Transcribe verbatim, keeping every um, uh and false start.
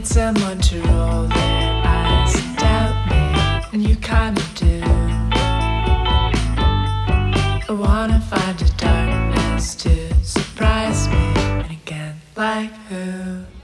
someone to roll their eyes and doubt me, and you kinda do. I wanna find a darkness to surprise me, and again, like who?